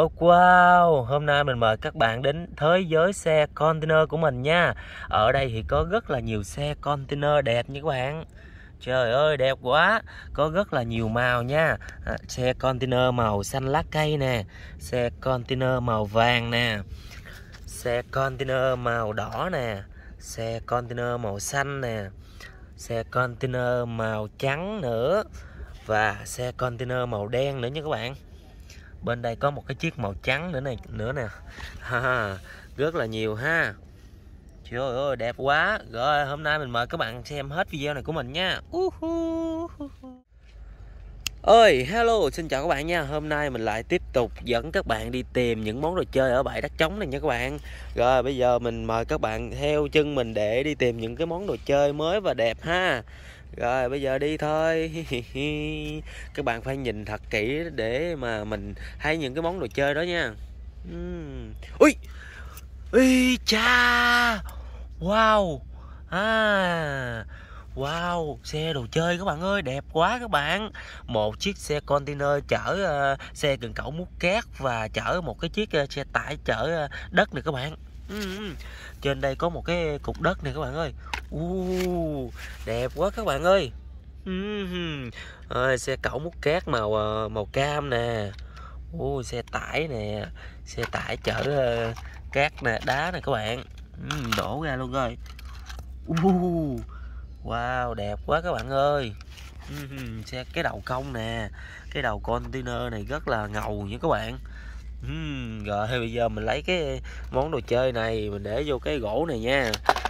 Oh wow, hôm nay mình mời các bạn đến thế giới xe container của mình nha. Ở đây thì có rất là nhiều xe container đẹp nha các bạn. Trời ơi đẹp quá, có rất là nhiều màu nha. Xe container màu xanh lá cây nè, xe container màu vàng nè, xe container màu đỏ nè, xe container màu xanh nè, xe container màu trắng nữa và xe container màu đen nữa nha các bạn. Bên đây có một cái chiếc màu trắng nữa nè rất là nhiều ha. Trời ơi đẹp quá. Rồi hôm nay mình mời các bạn xem hết video này của mình nha. Ơi hello, xin chào các bạn nha. Hôm nay mình lại tiếp tục dẫn các bạn đi tìm những món đồ chơi ở bãi đất trống này nha các bạn. Rồi bây giờ mình mời các bạn theo chân mình để đi tìm những cái món đồ chơi mới và đẹp ha. Rồi bây giờ đi thôi. Các bạn phải nhìn thật kỹ để mà mình thấy những cái món đồ chơi đó nha. Ui, ui cha, wow, wow, xe đồ chơi các bạn ơi, đẹp quá các bạn. Một chiếc xe container chở xe cần cẩu múc cát và chở một cái chiếc xe tải chở đất này các bạn. Trên đây có một cái cục đất này các bạn ơi. Đẹp quá các bạn ơi. Xe cẩu múc cát màu cam nè. Xe tải nè, xe tải chở cát nè, đá nè các bạn. Đổ ra luôn rồi. Wow, đẹp quá các bạn ơi. Xe cái đầu công nè, cái đầu container này rất là ngầu nha các bạn. Rồi bây giờ mình lấy cái món đồ chơi này mình để vô cái gỗ này nha.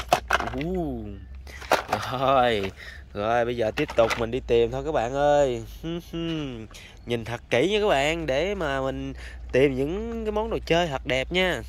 Rồi bây giờ tiếp tục mình đi tìm thôi các bạn ơi. Nhìn thật kỹ nha các bạn để mà mình tìm những cái món đồ chơi thật đẹp nha.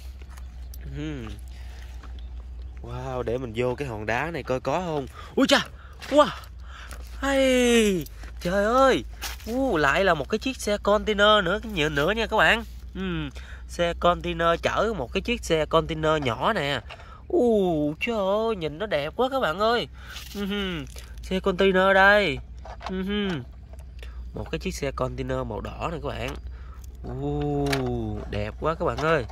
Wow, để mình vô cái hòn đá này coi có không. Ui cha, wow, hey, trời ơi, lại là một cái chiếc xe container nữa nha các bạn. Xe container chở một cái chiếc xe container nhỏ nè. Trời ơi, nhìn nó đẹp quá các bạn ơi. Xe container đây. Một cái chiếc xe container màu đỏ này các bạn. Đẹp quá các bạn ơi.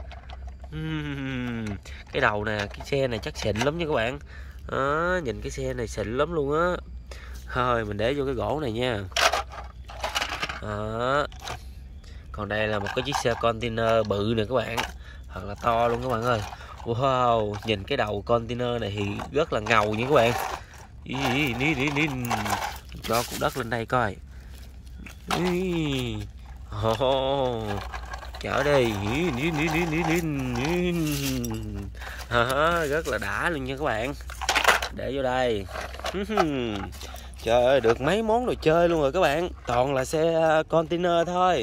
Cái đầu nè, cái xe này chắc xịn lắm nha các bạn. Nhìn cái xe này xịn lắm luôn á. Thôi mình để vô cái gỗ này nha. Còn đây là một cái chiếc xe container bự nè các bạn, thật là to luôn các bạn ơi. Wow, nhìn cái đầu container này thì rất là ngầu nha các bạn. Cho cục đất lên đây coi. Chở đi. Rất là đã luôn nha các bạn. Để vô đây. Trời ơi, được mấy món đồ chơi luôn rồi các bạn. Toàn là xe container thôi.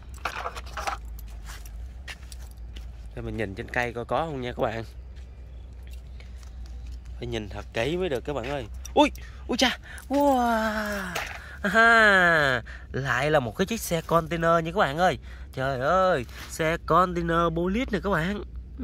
Để mình nhìn trên cây coi có không nha các bạn. Phải nhìn thật kỹ mới được các bạn ơi. Ui cha, wow. Lại là một cái chiếc xe container nha các bạn ơi. Trời ơi, xe container Bolit này các bạn.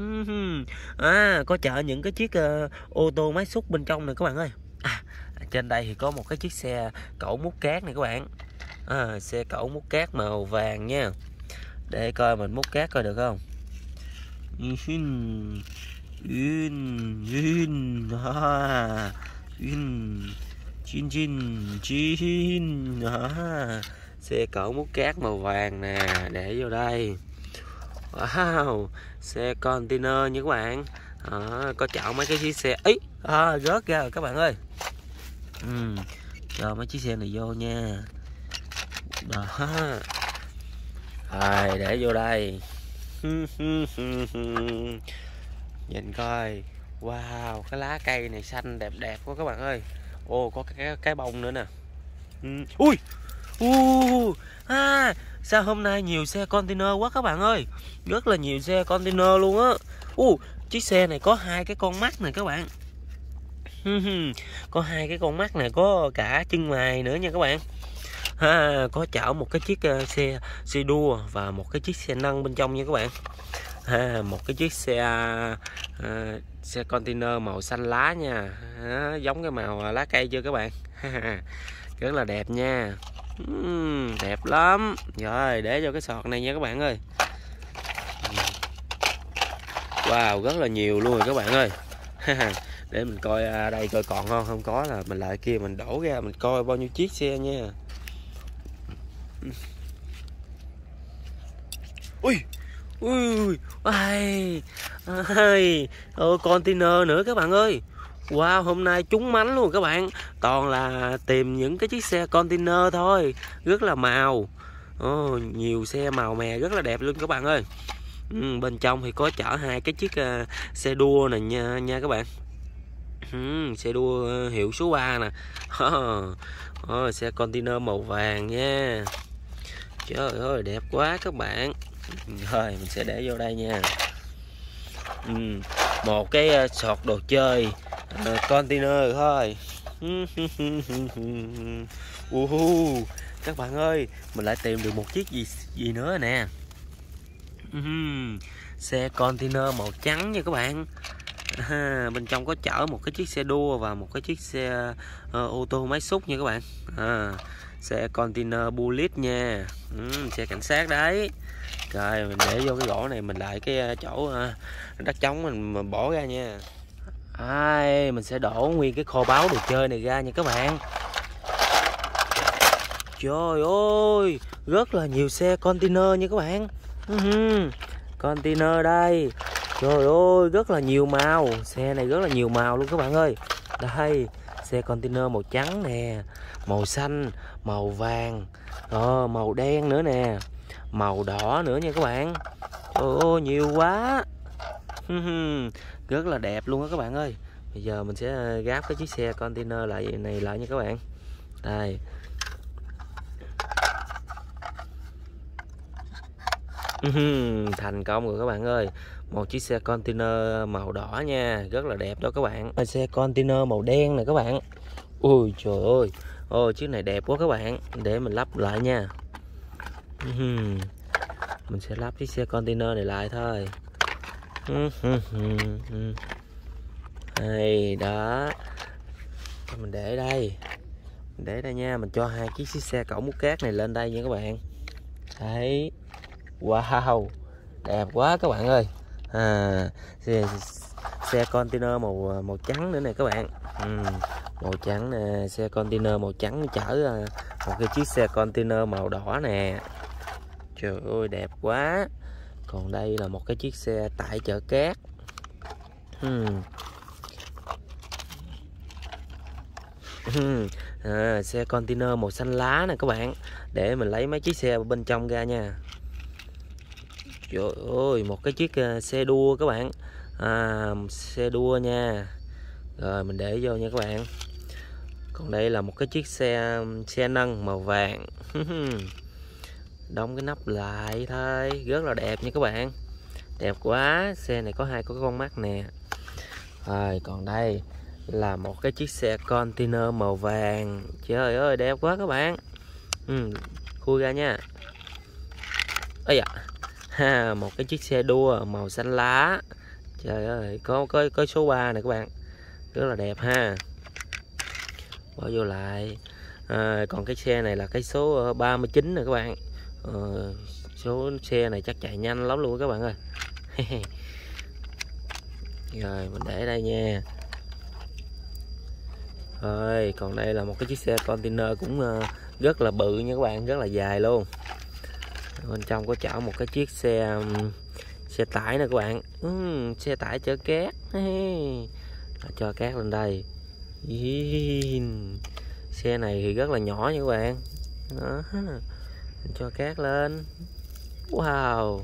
Có chở những cái chiếc ô tô máy xúc bên trong này các bạn ơi. Trên đây thì có một cái chiếc xe cẩu múc cát này các bạn. Xe cẩu múc cát màu vàng nha. Để coi mình múc cát coi được không. Xe cẩu múc cát màu vàng nè, để vô đây. Wow, xe container nha các bạn. Có chở mấy cái chiếc xe ấy rớt ra rồi các bạn ơi. Cho mấy chiếc xe này vô nha. Đó. Rồi để vô đây. Nhìn coi. Wow, cái lá cây này xanh đẹp đẹp quá các bạn ơi. Có cái bông nữa nè. Sao hôm nay nhiều xe container quá các bạn ơi. Rất là nhiều xe container luôn á. Chiếc xe này có hai cái con mắt này các bạn. Có hai cái con mắt này, có cả chân mày nữa nha các bạn. Có chở một cái chiếc xe đua và một cái chiếc xe nâng bên trong nha các bạn. Một cái chiếc xe container màu xanh lá nha. Giống cái màu lá cây chưa các bạn. Rất là đẹp nha. Đẹp lắm. Rồi để vô cái sọt này nha các bạn ơi. Wow, rất là nhiều luôn rồi các bạn ơi. Để mình coi đây coi còn không có là mình lại kia mình đổ ra mình coi bao nhiêu chiếc xe nha. Ui, ui, ai, ai, container nữa các bạn ơi. Wow, hôm nay trúng mánh luôn các bạn. Toàn là tìm những cái chiếc xe container thôi, rất là màu. Nhiều xe màu mè rất là đẹp luôn các bạn ơi. Bên trong thì có chở hai cái chiếc xe đua này nha các bạn. Xe đua hiệu số 3 nè. Xe container màu vàng nha. Trời ơi đẹp quá các bạn. Rồi mình sẽ để vô đây nha. Một cái sọt đồ chơi container thôi. Các bạn ơi, mình lại tìm được một chiếc gì nữa nè. Xe container màu trắng nha các bạn. Bên trong có chở một cái chiếc xe đua và một cái chiếc xe ô tô máy xúc nha các bạn. Xe container bullet nha. Xe cảnh sát đấy. Rồi mình để vô cái gỗ này, mình lại cái chỗ đất trống mình bỏ ra nha. Mình sẽ đổ nguyên cái kho báu đồ chơi này ra nha các bạn. Trời ơi, rất là nhiều xe container nha các bạn. Container đây. Trời ơi, rất là nhiều màu. Xe này rất là nhiều màu luôn các bạn ơi. Đây, xe container màu trắng nè, màu xanh, màu vàng, màu đen nữa nè, màu đỏ nữa nha các bạn. Trời ơi, nhiều quá. Rất là đẹp luôn á các bạn ơi. Bây giờ mình sẽ gáp cái chiếc xe container lại nha các bạn. Đây. Thành công rồi các bạn ơi. Một chiếc xe container màu đỏ nha, rất là đẹp đó các bạn. Xe container màu đen nè các bạn. Ui trời ơi. Chiếc này đẹp quá các bạn. Để mình lắp lại nha. Mình sẽ lắp chiếc xe container này lại thôi. Đây đó. Mình để đây. Mình để đây nha. Mình cho hai chiếc xe cẩu múc cát này lên đây nha các bạn. Đấy. Wow, đẹp quá các bạn ơi. Xe container màu trắng nữa nè các bạn. Màu trắng nè, xe container màu trắng chở một cái chiếc xe container màu đỏ nè. Trời ơi đẹp quá. Còn đây là một cái chiếc xe tải chở cát. Xe container màu xanh lá nè các bạn. Để mình lấy mấy chiếc xe bên trong ra nha. Trời ơi, một cái chiếc xe đua các bạn. Xe đua nha. Rồi mình để vô nha các bạn. Còn đây là một cái chiếc xe nâng màu vàng. Đóng cái nắp lại thôi, rất là đẹp nha các bạn. Đẹp quá. Xe này có hai con mắt nè. Rồi còn đây là một cái chiếc xe container màu vàng. Trời ơi đẹp quá các bạn. Khui ra nha. Ây da. Một cái chiếc xe đua màu xanh lá. Trời ơi, có số 3 này các bạn. Rất là đẹp ha. Bỏ vô lại. Còn cái xe này là cái số 39 nè các bạn. Số xe này chắc chạy nhanh lắm luôn các bạn ơi. Rồi mình để đây nha. Rồi còn đây là một cái chiếc xe container cũng rất là bự nha các bạn, rất là dài luôn. Bên trong có chở một cái chiếc xe tải nè các bạn. Xe tải chở cát. Cho cát lên đây. Xe này thì rất là nhỏ nha các bạn. Đó. Cho cát lên. Wow.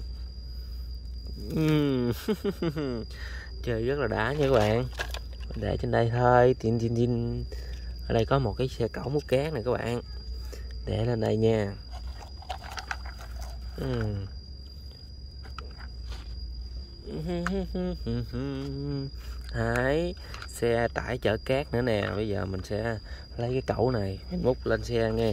Chơi rất là đã nha các bạn. Để trên đây thôi. Ở đây có một cái xe cẩu múc cát này các bạn. Để lên đây nha. Đấy, xe tải chở cát nữa nè. Bây giờ mình sẽ lấy cái cẩu này mình múc lên xe nghe.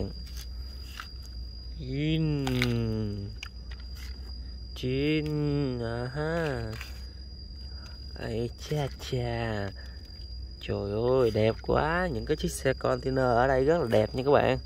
Ấy cha. Trời ơi đẹp quá. Những cái chiếc xe container ở đây rất là đẹp nha các bạn.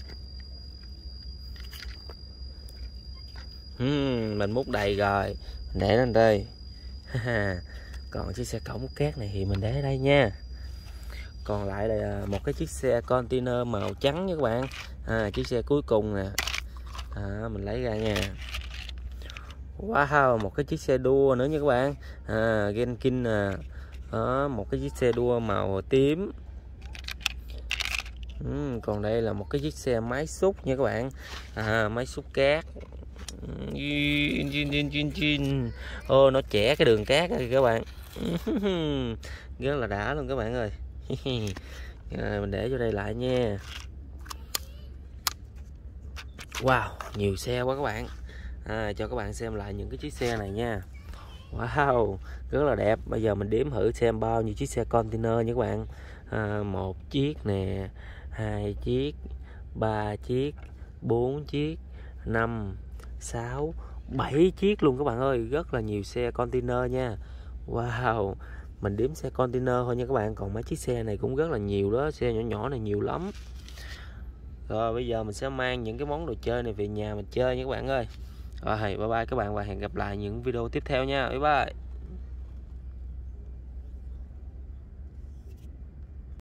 Mình múc đầy rồi. để lên đây. Còn chiếc xe cẩu múc cát này thì mình để ở đây nha. Còn lại là một cái chiếc xe container màu trắng nha các bạn. Chiếc xe cuối cùng nè. Mình lấy ra nha. Wow, một cái chiếc xe đua nữa nha các bạn. Genkin nè. Một cái chiếc xe đua màu tím. Còn đây là một cái chiếc xe máy xúc nha các bạn. Máy xúc cát. Nó chẻ cái đường cát kìa các bạn. Rất là đã luôn các bạn ơi. Mình để vô đây lại nha. Wow, nhiều xe quá các bạn. Cho các bạn xem lại những cái chiếc xe này nha. Wow, rất là đẹp. Bây giờ mình đếm thử xem bao nhiêu chiếc xe container nha các bạn. 1 chiếc nè, 2 chiếc, 3 chiếc, 4 chiếc, 5, 6, 7 chiếc luôn các bạn ơi. Rất là nhiều xe container nha. Wow, mình đếm xe container thôi nha các bạn. Còn mấy chiếc xe này cũng rất là nhiều đó. Xe nhỏ nhỏ này nhiều lắm. Rồi bây giờ mình sẽ mang những cái món đồ chơi này về nhà mình chơi nha các bạn ơi. Rồi bye bye các bạn và hẹn gặp lại những video tiếp theo nha. Bye bye.